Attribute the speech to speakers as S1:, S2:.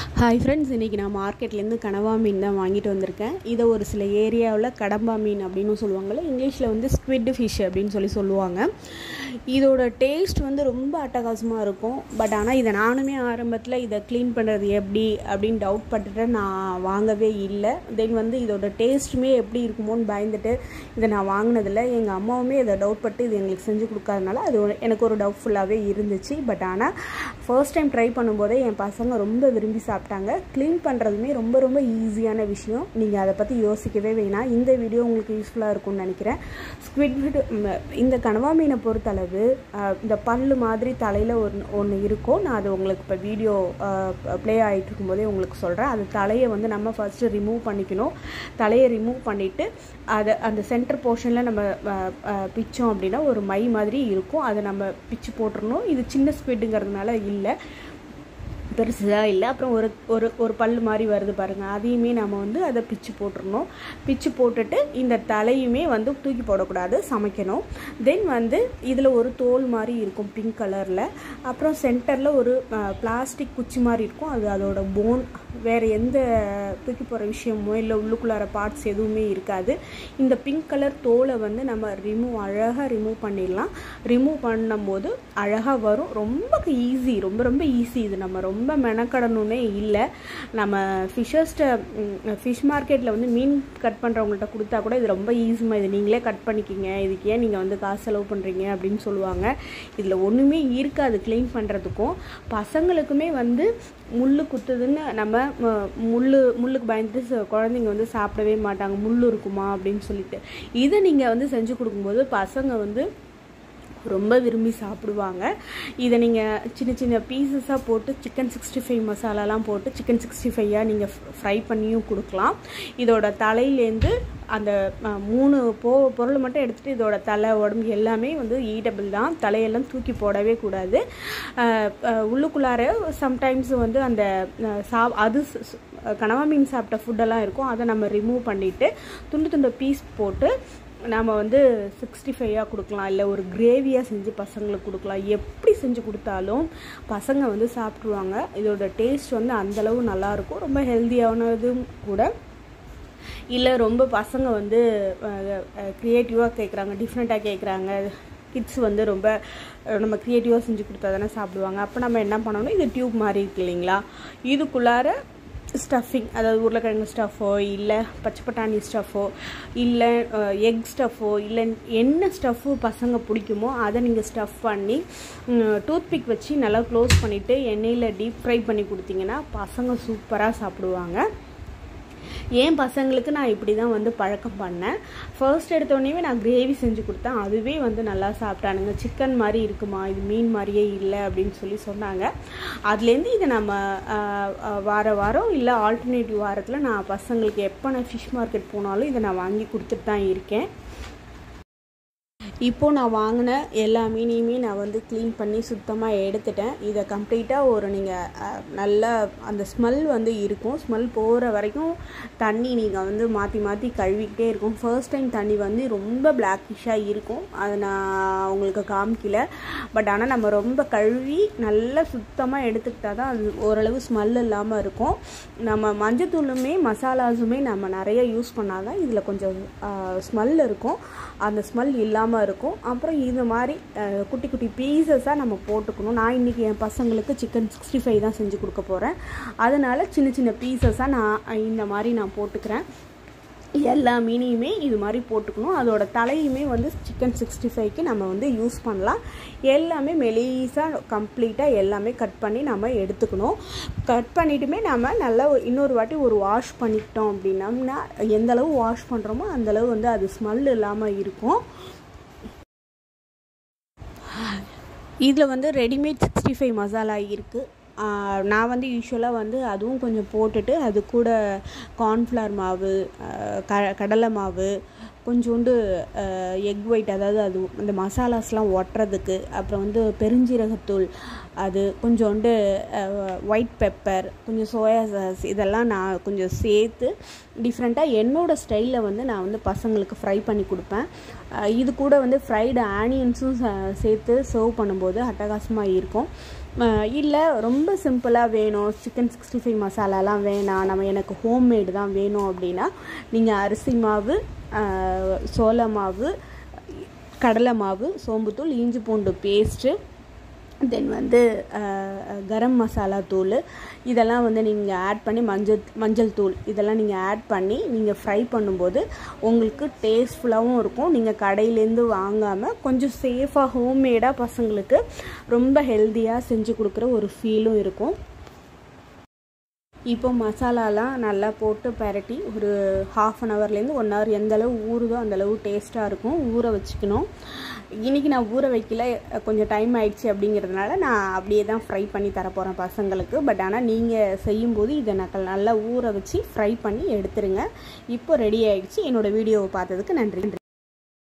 S1: Hi friends, இன்றைக்கி நான் மார்க்கெட்லேருந்து கனவா மீன் தான் வாங்கிட்டு வந்திருக்கேன். இதை ஒரு சில ஏரியாவில் கடம்பா மீன் அப்படின்னு சொல்லுவாங்கள்ல, இங்கிலீஷில் வந்து ஸ்குவிட் ஃபிஷ் அப்படின்னு சொல்லுவாங்க. இதோட டேஸ்ட் வந்து ரொம்ப அட்டகாசமாக இருக்கும். பட் ஆனால் இதை நானுமே ஆரம்பத்தில் இதை க்ளீன் பண்ணுறது எப்படி அப்படின்னு டவுட் பட்டுட்டு நான் வாங்கவே இல்லை. தென் வந்து இதோட டேஸ்ட்டுமே எப்படி இருக்குமோன்னு பயந்துட்டு இதை நான் வாங்கினதில்லை. எங்கள் அம்மாவுமே இதை டவுட் பட்டு இது எங்களுக்கு செஞ்சு கொடுக்காதனால அது எனக்கு ஒரு டவுட்ஃபுல்லாகவே இருந்துச்சு. பட் ஆனால் ஃபர்ஸ்ட் டைம் ட்ரை பண்ணும்போதே என் பசங்க ரொம்ப விரும்பி சாப்பிட்டாங்க. க்ளீன் பண்ணுறதுமே ரொம்ப ரொம்ப ஈஸியான விஷயம். நீங்கள் அதை பற்றி யோசிக்கவே வேணாம். இந்த வீடியோ உங்களுக்கு யூஸ்ஃபுல்லாக இருக்கும்னு நினைக்கிறேன். ஸ்குவிட் இந்த கனவா மீனை பொறுத்தளவு இந்த பல்லு மாதிரி தலையில் ஒன்று இருக்கும். நான் அது உங்களுக்கு இப்போ வீடியோ ப்ளே ஆகிட்டு இருக்கும்போதே உங்களுக்கு சொல்கிறேன். அது தலையை வந்து நம்ம ஃபர்ஸ்ட்டு ரிமூவ் பண்ணிக்கணும். தலையை ரிமூவ் பண்ணிவிட்டு அதை அந்த சென்டர் போர்ஷனில் நம்ம பிச்சோம் அப்படின்னா ஒரு மை மாதிரி இருக்கும். அதை நம்ம பிச்சு போட்டுடணும். இது சின்ன ஸ்குவிட்டுங்கிறதுனால இல்லை, பெருசாக இல்லை. அப்புறம் ஒரு பல் மாதிரி வருது பாருங்கள், அதையுமே நம்ம வந்து அதை பிச்சு போட்டுடணும். பிச்சு போட்டுட்டு இந்த தலையுமே வந்து தூக்கி போடக்கூடாது, சமைக்கணும். தென் வந்து இதில் ஒரு தோல் மாதிரி இருக்கும் பிங்க் கலரில். அப்புறம் சென்டரில் ஒரு பிளாஸ்டிக் குச்சி மாதிரி இருக்கும். அது அதோட போன். வேறு எந்த தூக்கி போகிற விஷயமோ இல்லை உள்ளுக்குள்ளார பார்ட்ஸ் எதுவுமே இருக்காது. இந்த பிங்க் கலர் தோலை வந்து நம்ம அழகாக ரிமூவ் பண்ணிடலாம். ரிமூவ் பண்ணும்போது அழகாக வரும். ரொம்ப ஈஸி, ரொம்ப ரொம்ப ஈஸி. இது நம்ம ரொம்ப மெனக்கடணுன்னே இல்லை. நம்ம ஃபிஷ் மார்க்கெட்டில் வந்து மீன் கட் பண்ணுறவங்கள்ட்ட கொடுத்தா கூட இது ரொம்ப ஈஸியாக இது நீங்களே கட் பண்ணிக்கிங்க, இதுக்கு ஏன் நீங்கள் வந்து காசு செலவு பண்ணுறீங்க அப்படின்னு சொல்லுவாங்க. இதில் ஒன்றுமே இருக்காது க்ளீன் பண்ணுறதுக்கும். பசங்களுக்குமே வந்து முள் குத்துதுன்னு நம்ம முள்ளுக்கு பயந்துட்டு குழந்தைங்க வந்து சாப்பிடவே மாட்டாங்க, முள் இருக்குமா அப்படின்னு சொல்லிட்டு. இதை நீங்கள் வந்து செஞ்சு கொடுக்கும்போது பசங்க வந்து ரொம்ப விரும்பி சாப்பிடுவாங்க. இதை நீங்கள் சின்ன சின்ன பீசஸாக போட்டு சிக்கன் 65 மசாலாலாம் போட்டு சிக்கன் 65 நீங்கள் ஃப்ரை பண்ணியும் கொடுக்கலாம். இதோட தலையிலேருந்து அந்த 3 பொருள் மட்டும் எடுத்துகிட்டு இதோட தலை உடம்பு எல்லாமே வந்து ஈட்டபிள் தான். தலையெல்லாம் தூக்கி போடவே கூடாது. உள்ளுக்குள்ளார சம்டைம்ஸ் வந்து அந்த அது கனவா மீன் சாப்பிட்ட ஃபுட்டெல்லாம் இருக்கும். அதை நம்ம ரிமூவ் பண்ணிவிட்டு துண்டு பீஸ் போட்டு நாம் வந்து 65 கொடுக்கலாம், இல்லை ஒரு கிரேவியாக செஞ்சு பசங்களுக்கு கொடுக்கலாம். எப்படி செஞ்சு கொடுத்தாலும் பசங்க வந்து சாப்பிட்ருவாங்க. இதோட டேஸ்ட் வந்து அந்தளவு நல்லாயிருக்கும். ரொம்ப ஹெல்த்தியானதும் கூட. இல்லை ரொம்ப பசங்க வந்து க்ரியேட்டிவாக கேட்குறாங்க, டிஃப்ரெண்ட்டாக கேட்குறாங்க, கிட்ஸ் வந்து ரொம்ப நம்ம க்ரியேட்டிவாக செஞ்சு கொடுத்தா தானே சாப்பிடுவாங்க. அப்போ நம்ம என்ன பண்ணணும், இது டியூப் மாதிரி இருக்கு இல்லைங்களா, இதுக்குள்ளார ஸ்டஃபிங், அதாவது உருளைக்கிழங்கு ஸ்டஃபோ இல்லை பச்சை பட்டாணி ஸ்டஃபோ இல்லை எக் ஸ்டஃபோ இல்லை என்ன ஸ்டஃப்பு பசங்க பிடிக்குமோ அதை நீங்கள் ஸ்டஃப் பண்ணி டூத்பிக் வச்சு நல்லா க்ளோஸ் பண்ணிவிட்டு எண்ணெயில் டீப் ஃப்ரை பண்ணி கொடுத்தீங்கன்னா பசங்க சூப்பராக சாப்பிடுவாங்க. என் பசங்களுக்கு நான் இப்படி தான் வந்து பழக்கம் பண்ணேன். ஃபர்ஸ்ட் எடுத்தோடனே நான் கிரேவி செஞ்சு கொடுத்தேன். அதுவே வந்து நல்லா சாப்பிட்டானுங்க. சிக்கன் மாதிரி இருக்குமா, இது மீன் மாதிரியே இல்லை அப்படின்னு சொன்னாங்க. அதுலேருந்து இதை நம்ம வாரம் இல்லை ஆல்டர்னேட்டிவ் வாரத்தில் நான் பசங்களுக்கு எப்போ நான் ஃபிஷ் மார்க்கெட் போனாலும் இதை நான் வாங்கி கொடுத்துட்டு தான் இருக்கேன். இப்போது நான் வாங்கின எல்லா மீனையுமே நான் வந்து க்ளீன் பண்ணி சுத்தமாக எடுத்துட்டேன். இதை கம்ப்ளீட்டாக ஒரு நீங்கள் நல்லா அந்த ஸ்மெல் வந்து இருக்கும். ஸ்மெல் போகிற வரைக்கும் தண்ணி நீங்கள் வந்து மாற்றி கழுவிக்கிட்டே இருக்கும். ஃபர்ஸ்ட் டைம் தண்ணி வந்து ரொம்ப பிளாக்கிஷாக இருக்கும், அதை நான் உங்களுக்கு காமிக்கல. பட் ஆனால் நம்ம ரொம்ப கழுவி நல்லா சுத்தமாக எடுத்துக்கிட்டால் தான் அது ஓரளவு ஸ்மெல் இல்லாமல் இருக்கும். நம்ம மஞ்சத்தூளுமே மசாலாஸுமே நம்ம நிறைய யூஸ் பண்ணால் தான் இதில் கொஞ்சம் ஸ்மெல் இருக்கும், அந்த ஸ்மெல் இல்லாமல் இருக்கும். அப்புறம் இது மாதிரி குட்டி குட்டி பீசஸாக நம்ம போட்டுக்கணும். நான் இன்றைக்கி என் பசங்களுக்கு சிக்கன் 65 தான் செஞ்சு கொடுக்க போகிறேன். அதனால் சின்ன பீசஸாக நான் இந்த மாதிரி நான் போட்டுக்கிறேன். எல்லா மீனையுமே இது மாதிரி போட்டுக்கணும். அதோட தலையுமே வந்து சிக்கன் 65க்கு நம்ம வந்து யூஸ் பண்ணலாம். எல்லாமே மெலிசாக கம்ப்ளீட்டாக எல்லாமே கட் பண்ணி நம்ம எடுத்துக்கணும். கட் பண்ணிவிட்டுமே நம்ம நல்லா இன்னொரு வாட்டி ஒரு வாஷ் பண்ணிக்கிட்டோம் அப்படின்னா எந்தளவு வாஷ் பண்ணுறோமோ அந்தளவு வந்து அது ஸ்மெல் இல்லாமல் இருக்கும். இதில் வந்து ரெடிமேட் 65 மசாலா இருக்குது. நான் வந்து யூஸ்வலாக வந்து அதுவும் கொஞ்சம் போட்டுட்டு அது கூட கார்ன்ஃப்ளவர் மாவு, கடலை மாவு, கொஞ்சோண்டு எக் ஒயிட், அதாவது அது அந்த மசாலாஸ்லாம் ஒட்டுறதுக்கு, அப்புறம் வந்து பெருஞ்சீரகத்தூள், அது கொஞ்சோண்டு ஒயிட் பெப்பர், கொஞ்சம் சோயா சாஸ், இதெல்லாம் நான் கொஞ்சம் சேர்த்து டிஃப்ரெண்ட்டாக என்னோடய ஸ்டைலில் வந்து நான் வந்து பசங்களுக்கு ஃப்ரை பண்ணி கொடுப்பேன். இது கூட வந்து ஃப்ரைடு ஆனியன்ஸும் சேர்த்து சர்வ் பண்ணும்போது அட்டகாசமாக இருக்கும். இல்லை ரொம்ப சிம்பிளாக வேணும், சிக்கன் 65 மசாலாலாம் வேணாம், எனக்கு ஹோம்மேடு தான் வேணும் அப்படின்னா நீங்கள் அரிசி மாவு, சோள மாவு, கடலை மாவு, சோம்புத்தூள், இஞ்சி பூண்டு பேஸ்ட்டு, தென் வந்து கரம் மசாலா தூள் இதெல்லாம் வந்து நீங்கள் ஆட் பண்ணி மஞ்சள் தூள் இதெல்லாம் நீங்கள் ஆட் பண்ணி நீங்கள் ஃப்ரை பண்ணும்போது உங்களுக்கு டேஸ்ட்ஃபுல்லாகவும் இருக்கும். நீங்கள் கடையிலேருந்து வாங்காமல் கொஞ்சம் சேஃபாக ஹோம்மேடாக பசங்களுக்கு ரொம்ப ஹெல்த்தியாக செஞ்சு கொடுக்குற ஒரு ஃபீலும் இருக்கும். இப்போ மசாலாலாம் நல்லா போட்டு பரட்டி ஒரு 1/2 ஹவர்லேருந்து 1 ஹவர் எந்தளவு ஊறுதோ அந்தளவு டேஸ்ட்டாக இருக்கும். ஊற வச்சுக்கணும். இன்றைக்கி நான் ஊற வைக்கல, கொஞ்சம் டைம் ஆயிடுச்சு அப்படிங்கிறதுனால நான் அப்படியே தான் ஃப்ரை பண்ணி தரப்போகிறேன் பசங்களுக்கு. பட் ஆனால் நீங்கள் செய்யும்போது இதை நல்லா ஊற வச்சு ஃப்ரை பண்ணி எடுத்துருங்க. இப்போ ரெடி ஆகிடுச்சு. என்னோடய வீடியோவை பார்த்ததுக்கு நன்றி.